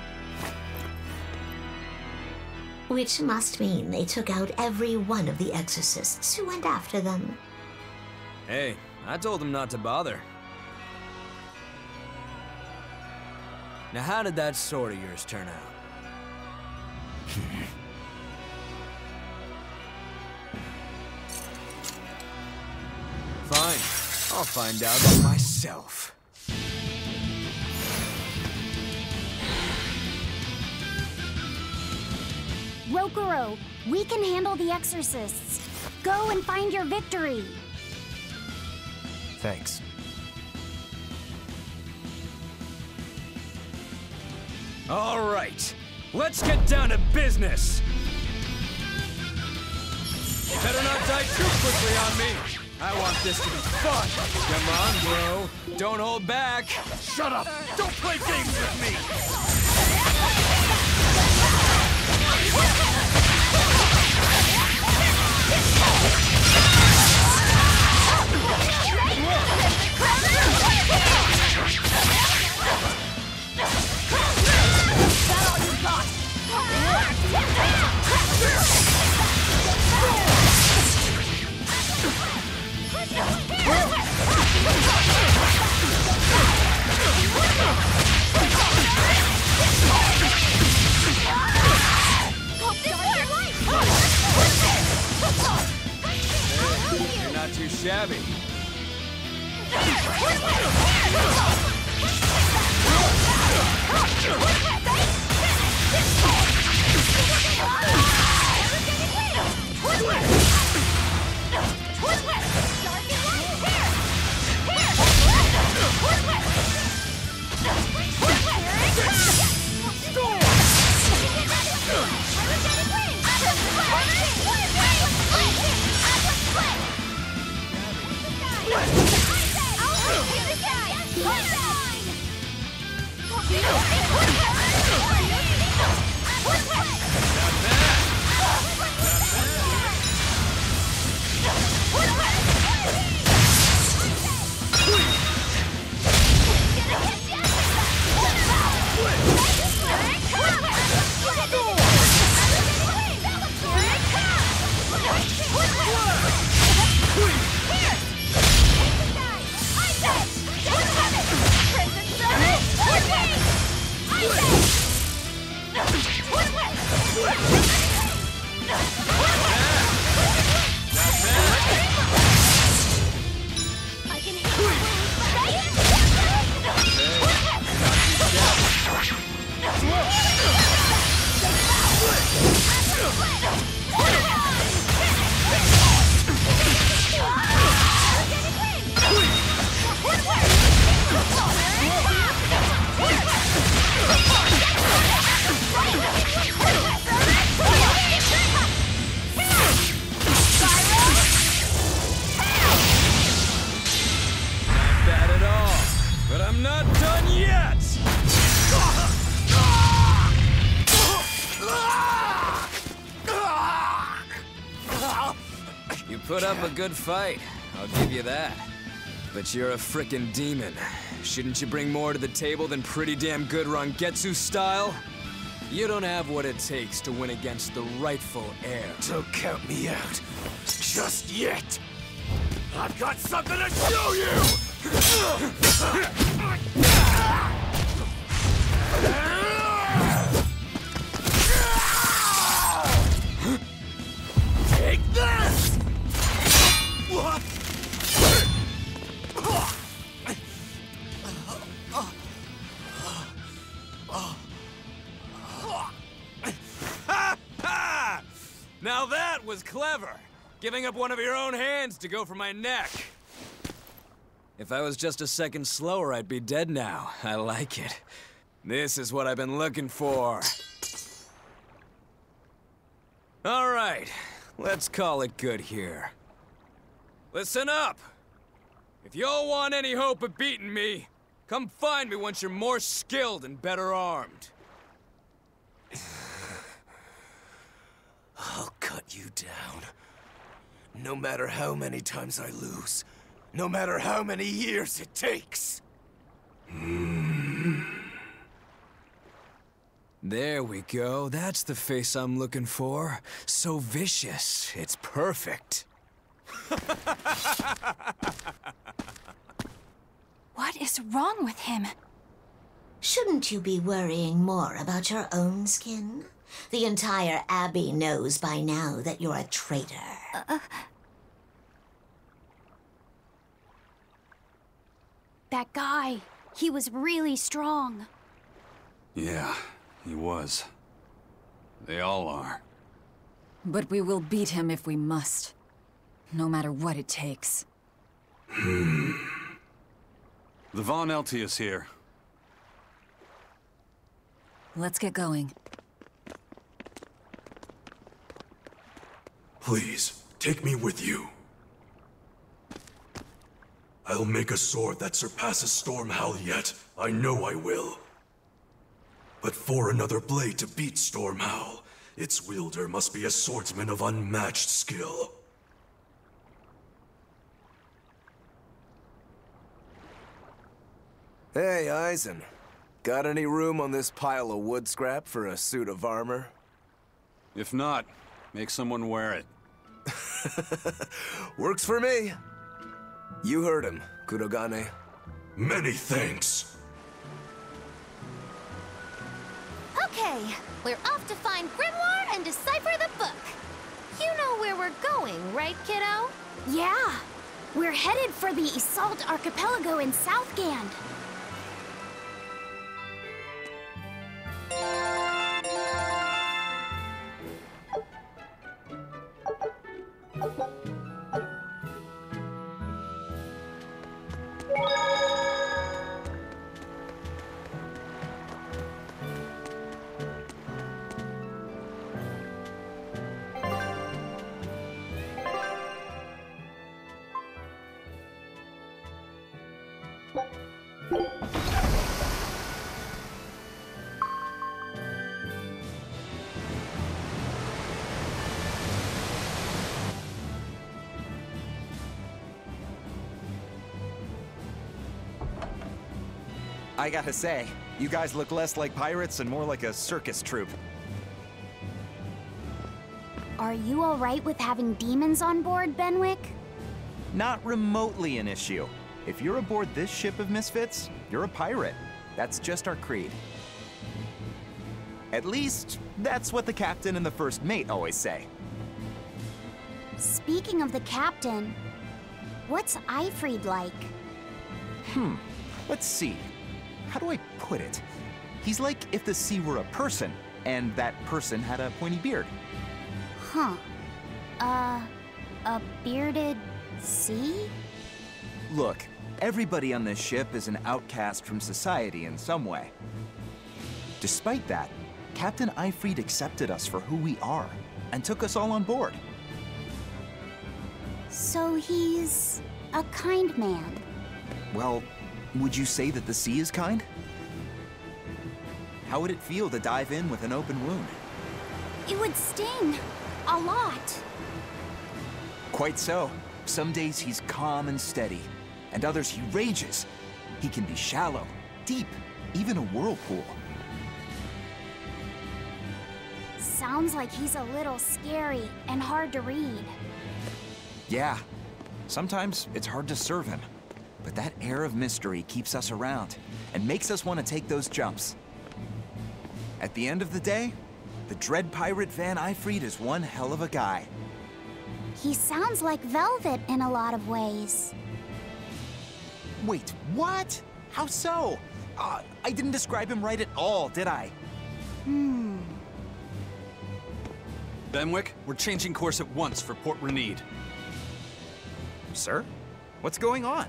Which must mean they took out every one of the exorcists who went after them. Hey, I told them not to bother. Now how did that sword of yours turn out? Fine, I'll find out for myself. Rokurou, we can handle the exorcists. Go and find your victory. Thanks. All right, let's get down to business. You better not die too quickly on me. I want this to be fun. Come on, bro. Don't hold back. Shut up. Don't play games with me. You're not too shabby. not done yet! You put up a good fight, I'll give you that. But you're a frickin' demon. Shouldn't you bring more to the table than pretty damn good Rangetsu style? You don't have what it takes to win against the rightful heir. Don't count me out. Just yet. I've got something to show you! Take this! What? Now that was clever! Giving up one of your own hands to go for my neck. If I was just a second slower, I'd be dead now. I like it. This is what I've been looking for. All right, let's call it good here. Listen up! If y'all want any hope of beating me, come find me once you're more skilled and better armed. I'll cut you down. No matter how many times I lose. No matter how many years it takes. There we go. That's the face I'm looking for. So vicious. It's perfect. What is wrong with him? Shouldn't you be worrying more about your own skin? The entire Abbey knows by now that you're a traitor. That guy, he was really strong. Yeah, he was. They all are. But we will beat him if we must. No matter what it takes. The Von Eltius here. Let's get going. Please, take me with you. I'll make a sword that surpasses Stormhowl yet. I know I will. But for another blade to beat Stormhowl, its wielder must be a swordsman of unmatched skill. Hey, Eisen. Got any room on this pile of wood scrap for a suit of armor? If not, make someone wear it. Works for me. You heard him, Kurogane. Many thanks. Okay, we're off to find Grimoire and decipher the book. You know where we're going, right, kiddo? Yeah, we're headed for the Isolde Archipelago in Southgand. I gotta say, you guys look less like pirates and more like a circus troupe. Are you all right with having demons on board, Benwick? Not remotely an issue. If you're aboard this ship of misfits, you're a pirate. That's just our creed. At least, that's what the captain and the first mate always say. Speaking of the captain, what's Aifread like? Let's see. How do I put it? He's like if the sea were a person, and that person had a pointy beard. Huh. A bearded sea? Look, everybody on this ship is an outcast from society in some way. Despite that, Captain Aifread accepted us for who we are, and took us all on board. So he's a kind man. Well, Would you say that the sea is kind? How would it feel to dive in with an open wound? It would sting. A lot. Quite so. Some days he's calm and steady, and others he rages. He can be shallow, deep, even a whirlpool. Sounds like he's a little scary and hard to read. Yeah, sometimes it's hard to serve him, but that air of mystery keeps us around and makes us want to take those jumps. At the end of the day, the Dread Pirate Van Eyfried is one hell of a guy. He sounds like Velvet in a lot of ways. Wait, what? How so? I didn't describe him right at all, did I? Benwick, we're changing course at once for Port Renede. Sir? What's going on?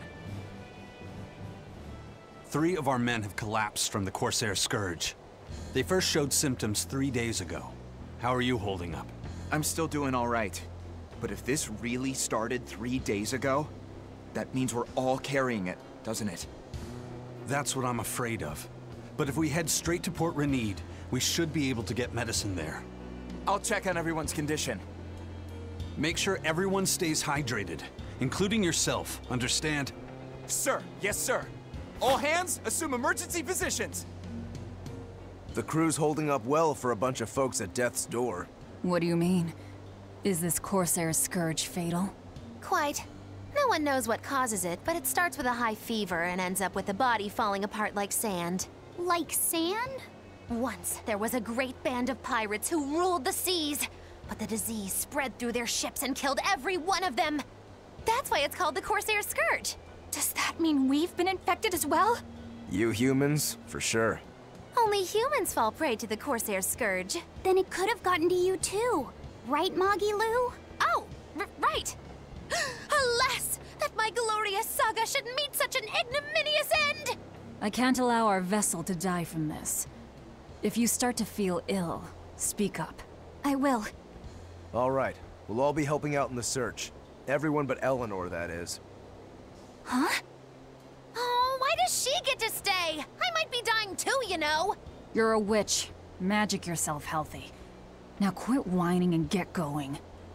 3 of our men have collapsed from the Corsair Scourge. They first showed symptoms 3 days ago. How are you holding up? I'm still doing all right. But if this really started 3 days ago, that means we're all carrying it, doesn't it? That's what I'm afraid of. But if we head straight to Port Renede, we should be able to get medicine there. I'll check on everyone's condition. Make sure everyone stays hydrated, including yourself, understand? Sir, yes sir. All hands, assume emergency positions. The crew's holding up well for a bunch of folks at death's door. What do you mean? Is this Corsair Scourge fatal? Quite. No one knows what causes it, but it starts with a high fever and ends up with the body falling apart like sand. Like sand? Once, there was a great band of pirates who ruled the seas, but the disease spread through their ships and killed every one of them. That's why it's called the Corsair Scourge. Does that mean we've been infected as well? You humans, for sure. Only humans fall prey to the Corsair Scourge. Then it could have gotten to you too. Right, Moggy Lou? Oh, right. Alas, that my glorious saga should meet such an ignominious end! I can't allow our vessel to die from this. If you start to feel ill, speak up. I will. All right, we'll all be helping out in the search. Everyone but Eleanor, that is. Huh? Oh, why does she get to stay? I might be dying too, you know. You're a witch. Magic yourself healthy. Now quit whining and get going.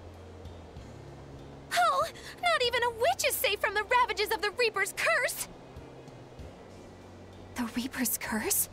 Oh, not even a witch is safe from the ravages of the Reaper's curse! The Reaper's curse?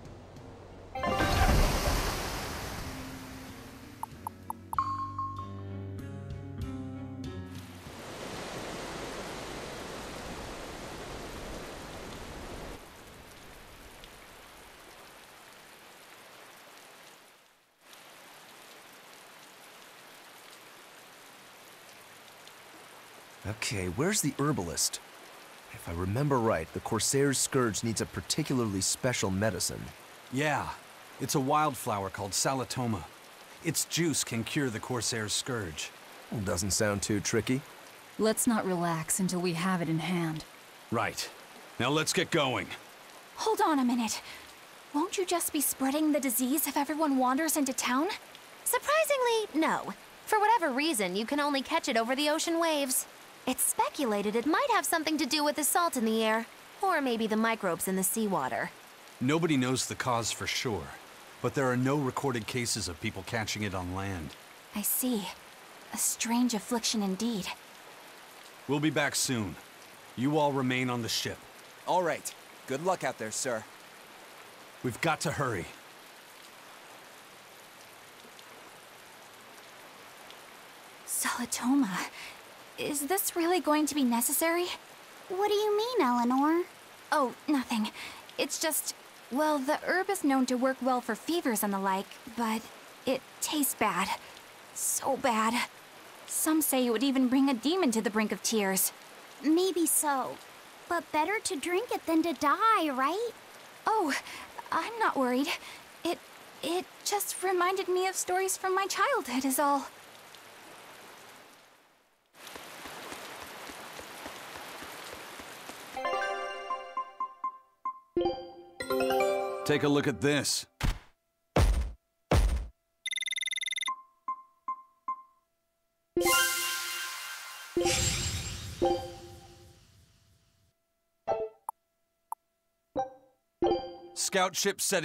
Okay, where's the herbalist? If I remember right, the Corsair's Scourge needs a particularly special medicine. Yeah, it's a wildflower called Salatoma. Its juice can cure the Corsair's Scourge. Well, doesn't sound too tricky. Let's not relax until we have it in hand. Right. Now let's get going. Hold on a minute. Won't you just be spreading the disease if everyone wanders into town? Surprisingly, no. For whatever reason, you can only catch it over the ocean waves. It's speculated it might have something to do with the salt in the air, or maybe the microbes in the seawater. Nobody knows the cause for sure, but there are no recorded cases of people catching it on land. I see. A strange affliction indeed. We'll be back soon. You all remain on the ship. All right. Good luck out there, sir. We've got to hurry. Salatoma. Is this really going to be necessary? What do you mean, Eleanor? Oh, nothing. It's just, well, the herb is known to work well for fevers and the like, but it tastes bad. So bad. Some say it would even bring a demon to the brink of tears. Maybe so. But better to drink it than to die, right? Oh, I'm not worried. It just reminded me of stories from my childhood is all. Take a look at this. Scout ship setting...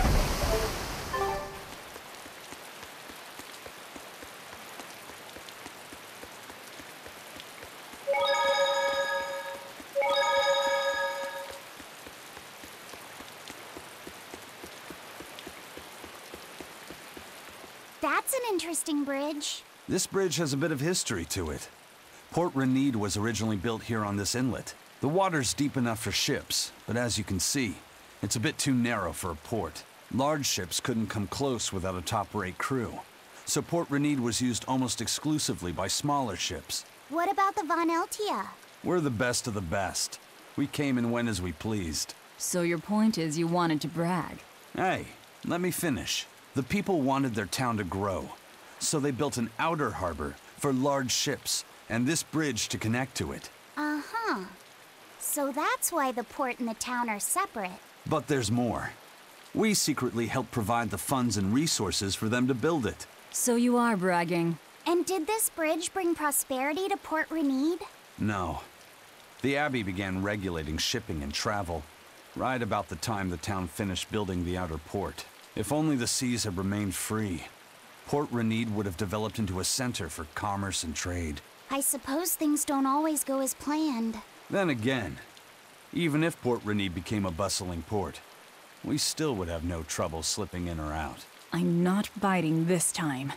That's an interesting bridge. This bridge has a bit of history to it. Port Renede was originally built here on this inlet. The water's deep enough for ships, but as you can see, it's a bit too narrow for a port. Large ships couldn't come close without a top-rate crew. So Port Renede was used almost exclusively by smaller ships. What about the Von Eltia? We're the best of the best. We came and went as we pleased. So your point is you wanted to brag? Hey, let me finish. The people wanted their town to grow, so they built an outer harbor for large ships, and this bridge to connect to it. Uh-huh. So that's why the port and the town are separate. But there's more. We secretly helped provide the funds and resources for them to build it. So you are bragging. And did this bridge bring prosperity to Port Renede? No. The Abbey began regulating shipping and travel, right about the time the town finished building the outer port. If only the seas had remained free, Port Renede would have developed into a center for commerce and trade. I suppose things don't always go as planned. Then again, even if Port Renede became a bustling port, we still would have no trouble slipping in or out. I'm not biting this time.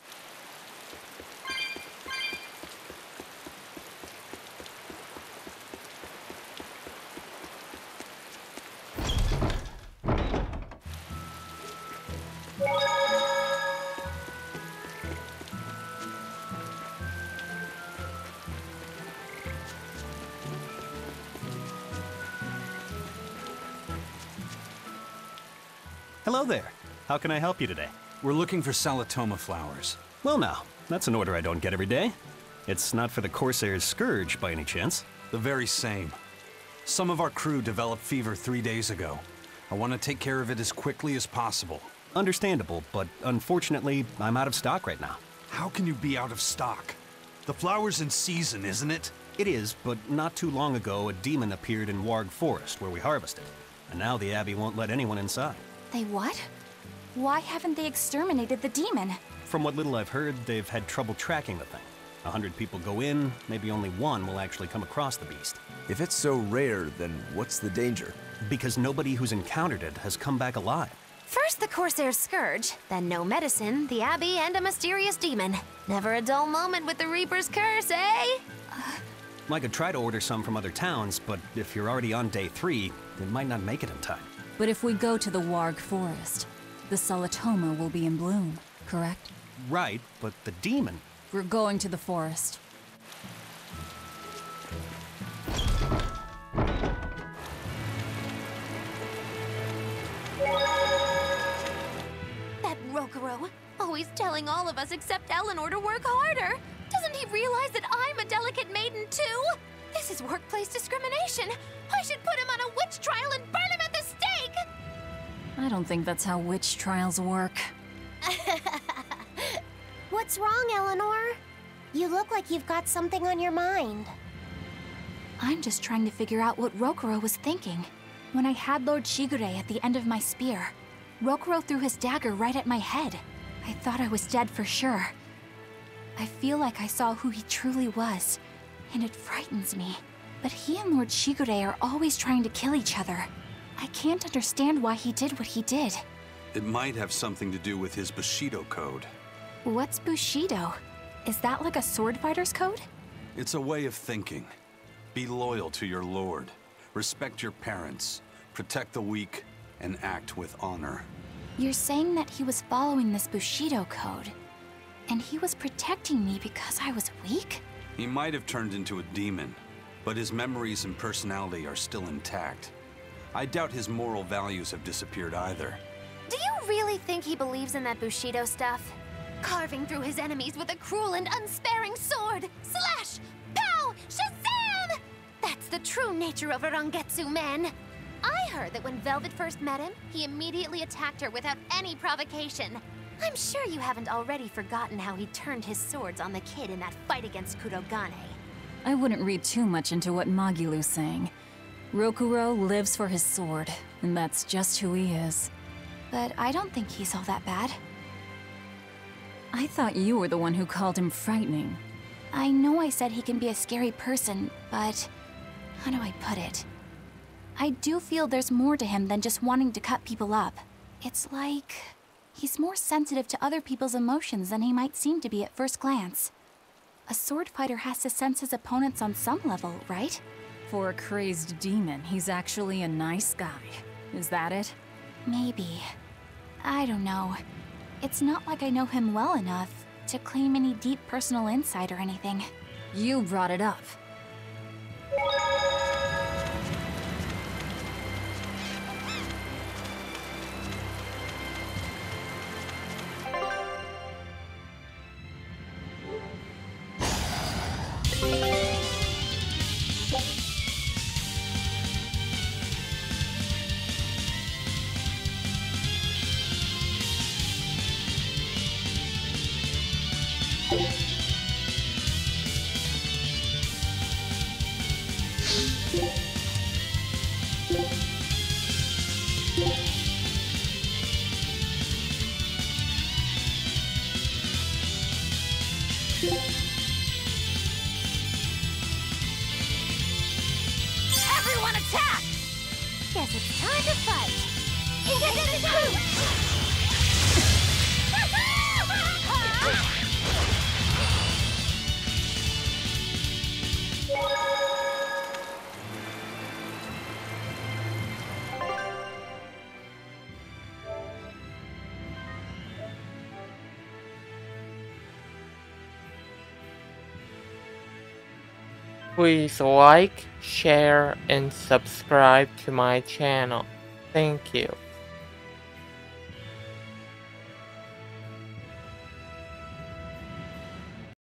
Hello there. How can I help you today? We're looking for Salatoma flowers. Well now, that's an order I don't get every day. It's not for the Corsair's Scourge by any chance? The very same. Some of our crew developed fever 3 days ago. I want to take care of it as quickly as possible. Understandable, but unfortunately, I'm out of stock right now. How can you be out of stock? The flower's in season, isn't it? It is, but not too long ago, a demon appeared in Warg Forest, where we harvested. And now the Abbey won't let anyone inside. They what? Why haven't they exterminated the demon? From what little I've heard, they've had trouble tracking the thing. 100 people go in, maybe only one will actually come across the beast. If it's so rare, then what's the danger? Because nobody who's encountered it has come back alive. First the Corsair's Scourge, then no medicine, the Abbey, and a mysterious demon. Never a dull moment with the Reaper's Curse, eh? I could try to order some from other towns, but if you're already on day 3, they might not make it in time. But if we go to the Warg Forest, the Salatoma will be in bloom, correct? Right, but the demon... We're going to the forest. That Rokurou, always telling all of us except Eleanor to work harder. Doesn't he realize that I'm a delicate maiden too? This is workplace discrimination. I should put him on a witch trial and burn him at the stake! I don't think that's how witch trials work. What's wrong, Eleanor? You look like you've got something on your mind. I'm just trying to figure out what Rokurou was thinking. When I had Lord Shigure at the end of my spear, Rokurou threw his dagger right at my head. I thought I was dead for sure. I feel like I saw who he truly was, and it frightens me. But he and Lord Shigure are always trying to kill each other. I can't understand why he did what he did. It might have something to do with his Bushido code. What's Bushido? Is that like a sword fighter's code? It's a way of thinking. Be loyal to your lord. Respect your parents. Protect the weak. And act with honor. You're saying that he was following this Bushido code, and he was protecting me because I was weak? He might have turned into a demon, but his memories and personality are still intact. I doubt his moral values have disappeared either. Do you really think he believes in that Bushido stuff? Carving through his enemies with a cruel and unsparing sword! Slash! Pow! Shazam! That's the true nature of a Rangetsu man! I heard that when Velvet first met him, he immediately attacked her without any provocation. I'm sure you haven't already forgotten how he turned his swords on the kid in that fight against Kurogane. I wouldn't read too much into what Magilu's saying. Rokuro lives for his sword, and that's just who he is. But I don't think he's all that bad. I thought you were the one who called him frightening. I know I said he can be a scary person, but how do I put it? I do feel there's more to him than just wanting to cut people up. It's like he's more sensitive to other people's emotions than he might seem to be at first glance. A sword fighter has to sense his opponents on some level, right? For a crazed demon, he's actually a nice guy. Is that it? Maybe. I don't know. It's not like I know him well enough to claim any deep personal insight or anything. You brought it up. Everyone attack! Guess it's time to fight! Please like, share, and subscribe to my channel. Thank you.